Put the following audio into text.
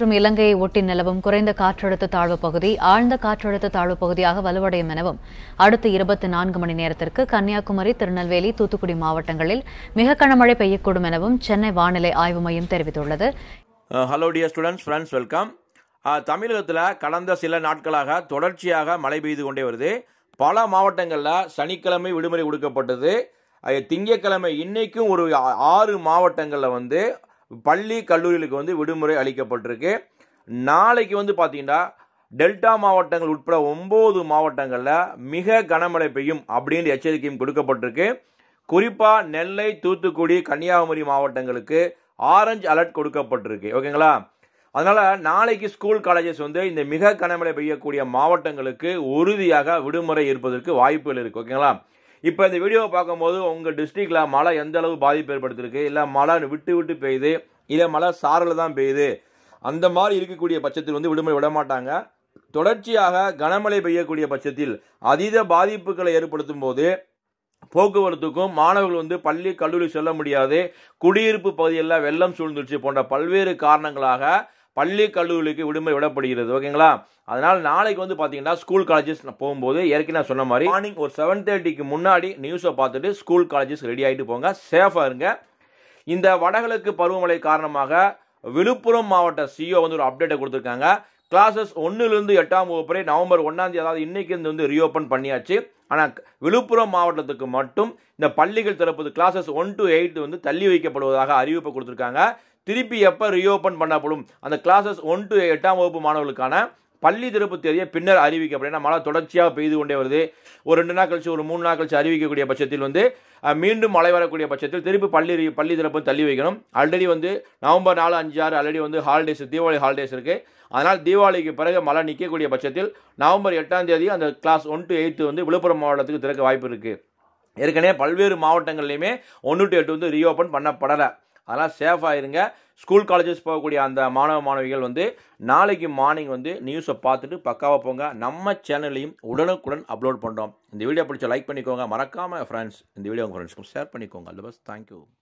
மற்றும் இலங்கையை ஒட்டி நிலவும் குறைந்த காற்றழுத்த தாழ்வு பகுதி ஆழ்ந்த காற்றழுத்த தாழ்வு பகுதியாக வலுவடையும் எனவும் அடுத்த 24 மணி நேரத்திற்கு கன்னியாகுமரி, திருநெல்வேலி, தூத்துக்குடி மாவட்டங்களில் மிக கனமழை பெய்யக்கூடும் எனவும் சென்னை வானிலை ஆய்வு மையம் தெரிவித்துள்ளது. Hello dear students, friends, welcome. தமிழகத்தில் கடந்த சில நாட்களாக தொடர்ச்சியாக மழை பெய்து கொண்டே வருது. பல மாவட்டங்களில் சனிக்கிழமை விடுமுறை கொடுக்கப்பட்டது. திங்கட்கிழமை இன்னைக்கும் ஒரு 6 மாவட்டங்களில் பள்ளி கல்லூரிகளுக்கு விடுமுறை அளிக்கப்பட்டிருக்கு. நாளைக்கு பார்த்தீங்கன்னா டெல்டா மாவட்டங்கள் உட்பட 9 மாவட்டங்களில் மிக கனமழை பெய்யும் அப்படின்ற எச்சரிக்கையும் கொடுக்கப்பட்டிருக்கு. குறிப்பாக நெல்லை, தூத்துக்குடி, கன்னியாகுமரி மாவட்டங்களுக்கு ஆரஞ்சு அலர்ட் கொடுக்கப்பட்டிருக்கு. ஓகேங்களா? அதனால நாளைக்கு ஸ்கூல் காலேஜஸ் இந்த மிக கனமழை பெய்யக்கூடிய மாவட்டங்களுக்கு உறுதியாக விடுமுறை இருப்பதற்கு வாய்ப்புகள் இருக்கு. ஓகேங்களா? இப்போ இந்த வீடியோவை பார்க்கும்போது உங்கள் டிஸ்ட்ரிக்டில் மழை எந்த அளவு பாதிப்பு ஏற்படுத்திருக்கு, இல்லை மழை விட்டு விட்டு பெய்யுது, இல்லை மழை சாரல் தான் பெய்யுது, அந்த மாதிரி இருக்கக்கூடிய பட்சத்தில் விடுமுறை விட மாட்டாங்க. தொடர்ச்சியாக கனமழை பெய்யக்கூடிய பட்சத்தில் அதீத பாதிப்புகளை ஏற்படுத்தும் போது போக்குவரத்துக்கும் மாணவர்கள் பள்ளி கல்லூரி செல்ல முடியாது, குடியிருப்பு பகுதிகளில் வெள்ளம் சூழ்ந்துருச்சு போன்ற பல்வேறு காரணங்களாக பள்ளி கல்லூரிகளுக்கு விடுமுறை விடப்படுகிறது. ஓகேங்களா? அதனால் நாளைக்கு பார்த்தீங்கன்னா ஸ்கூல் காலேஜஸ் போகும்போது ஏற்கனவே சொன்ன மாதிரி மார்னிங் ஒரு 7:30க்கு முன்னாடி நியூஸை பார்த்துட்டு ஸ்கூல் காலேஜஸ் ரெடி ஆகிட்டு போங்க, சேஃபாக இருங்க. இந்த வடகிழக்கு பருவமழை காரணமாக விழுப்புரம் மாவட்ட சிஓ ஒரு அப்டேட்டை கொடுத்துருக்காங்க. கிளாஸஸ் 1லிருந்து 8ஆம் வகுப்பு வரை நவம்பர் 1ஆம் தேதி, அதாவது இன்னைக்கு ரீஓப்பன் பண்ணியாச்சு. ஆனால் விழுப்புரம் மாவட்டத்துக்கு மட்டும் இந்த பள்ளிகள் திறப்பது கிளாஸஸ் 1 to 8 தள்ளி வைக்கப்படுவதாக அறிவிப்பு கொடுத்துருக்காங்க. திருப்பி எப்போ ரீஓப்பன் பண்ணப்படும் அந்த கிளாஸஸ் 1 to 8ஆம் வகுப்பு மாணவர்களுக்கான பள்ளி திறப்பு தேதியை பின்னர் அறிவிக்கப்படும். ஏன்னா மழை தொடர்ச்சியாக பெய்து கொண்டே வருது. ஒரு 2 நாள் கழிச்சு, ஒரு 3 நாள் கழிச்சு அறிவிக்கக்கூடிய பட்சத்தில் மீண்டும் மழை வரக்கூடிய பட்சத்தில் திருப்பி பள்ளி திறப்பு தள்ளி வைக்கணும். Already November 4, 5, 6 already holidays, Deepavali holidays இருக்கு. அதனால் தீபாவளிக்கு பிறகு மழை நிற்கக்கூடிய பட்சத்தில் நவம்பர் 8ஆம் தேதி அந்த கிளாஸ் 1 to 8 விழுப்புரம் மாவட்டத்துக்கு திறக்க வாய்ப்பு இருக்கு. ஏற்கனவே பல்வேறு மாவட்டங்கள்லையுமே 1 to 8 ரீஓப்பன் பண்ணப்படலை. அதனால் சேஃபாக இருங்க. ஸ்கூல் காலேஜஸ் போகக்கூடிய அந்த மாணவிகள் நாளைக்கு மார்னிங் நியூஸை பார்த்துட்டு பக்காவாக போங்க. நம்ம சேனல்லையும் உடனுக்குடன் அப்லோட் பண்ணுறோம். இந்த வீடியோ பிடிச்ச லைக் பண்ணிக்கோங்க. மறக்காமல் ஃப்ரெண்ட்ஸ் இந்த வீடியோ உங்கள் ஃப்ரெண்ட்ஸ்க்கு ஷேர் பண்ணிக்கோங்க. All the best. தேங்க்யூ.